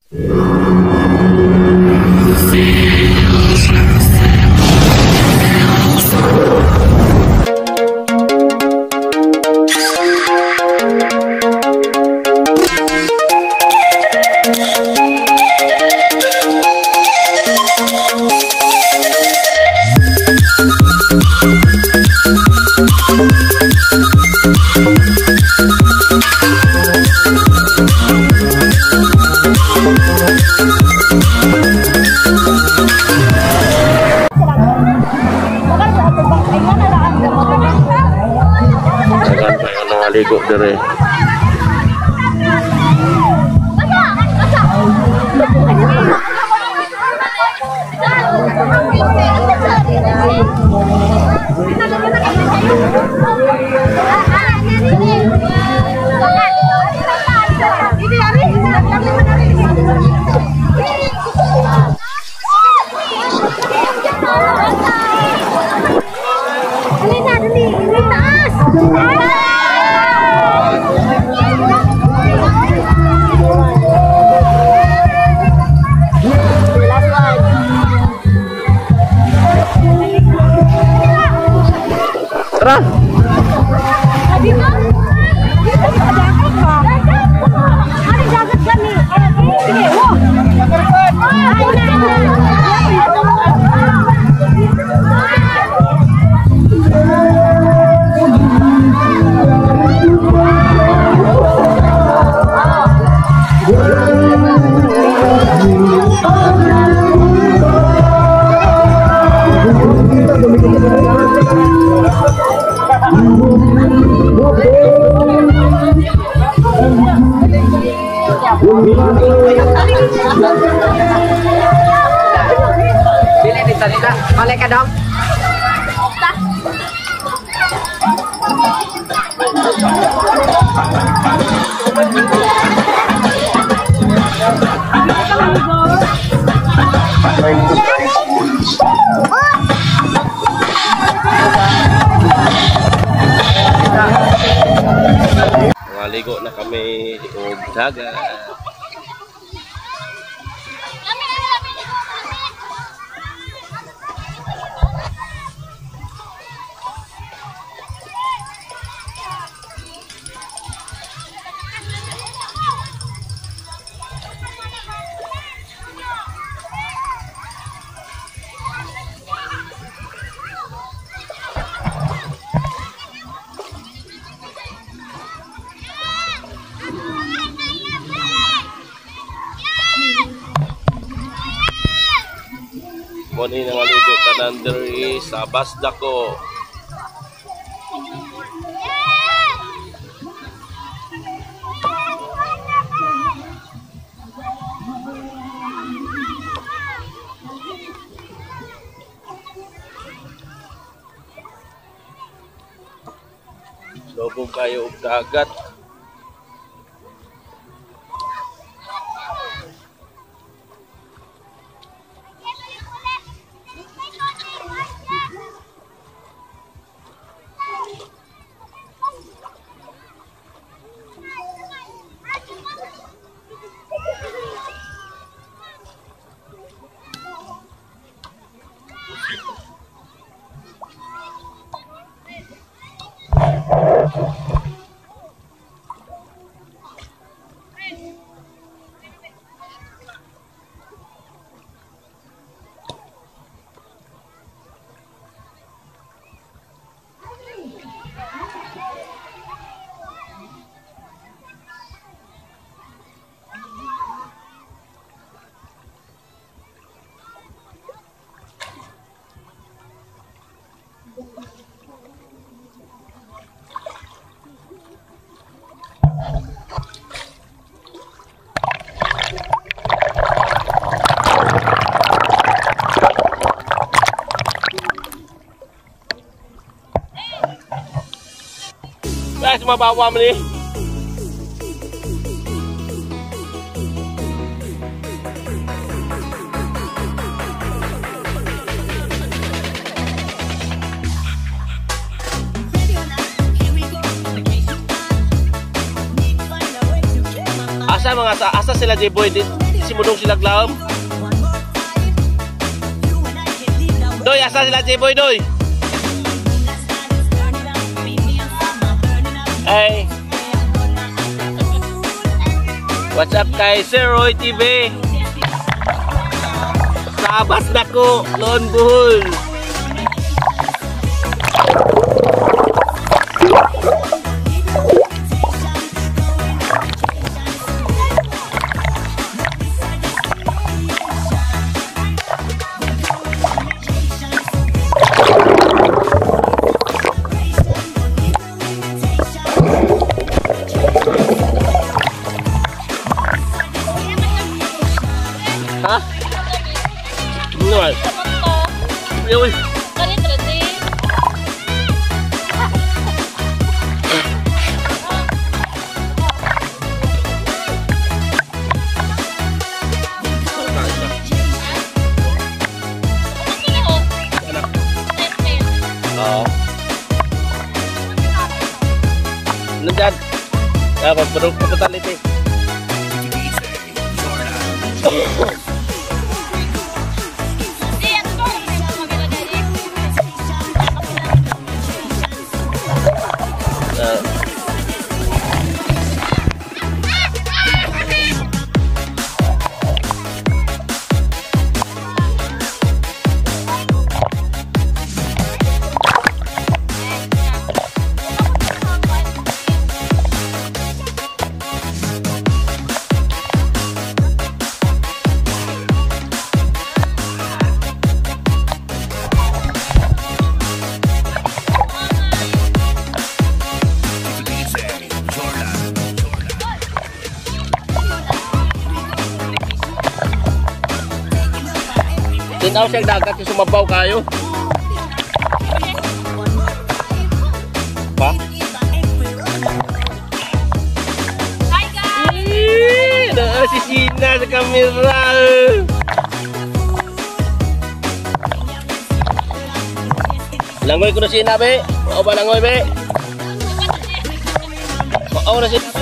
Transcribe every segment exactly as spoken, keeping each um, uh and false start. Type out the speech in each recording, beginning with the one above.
Ligo dire. Tara. Pilih di sana, balik ke dong. Maligo na kami di dagat. Muni na maligo tanan diri sa Basdako. Lobong kayo og dagat. Guys, mabawa mo ni. Asa mga asa sila J-Boy dito? si Mudong sila glaom. Doy, asa sila J-Boy, Doy? Ay. What's up kay Sir Roy T V? Sabas na ko, Lon Buhol. Hah? Benar. Ya weh. Oh. Nandiyan. Ah, pagpupunta ulit eh. Tinaw siyang dagat yung sumabaw kayo. Pa? Hi guys! Eee, naa si Sina sa kamera. Langoy ko na Sina, be. Mao ba langoy, be? Mao na Sina.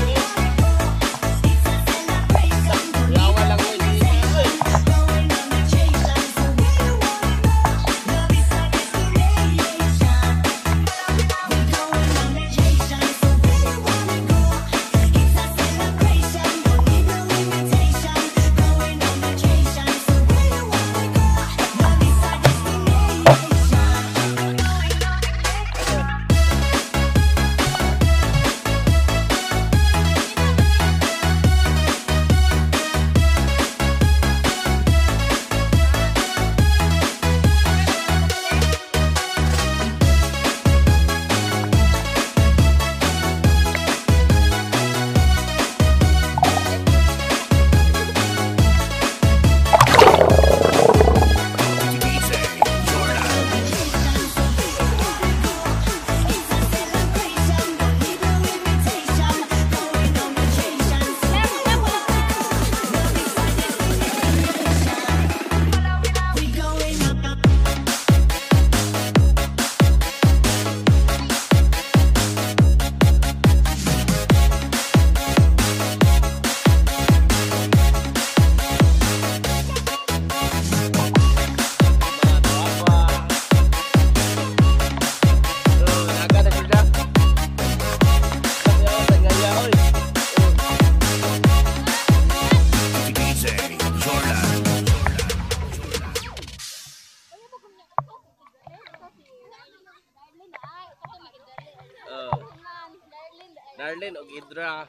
Darlene og Idra.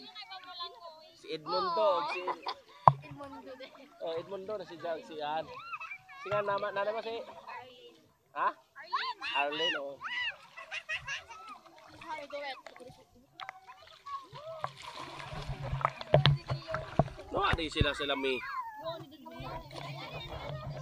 Si Edmundo og si Oh, Edmundo na si Jang si An. Singa nama nama si Ha? Arlene oh. No, ada sila sila mi.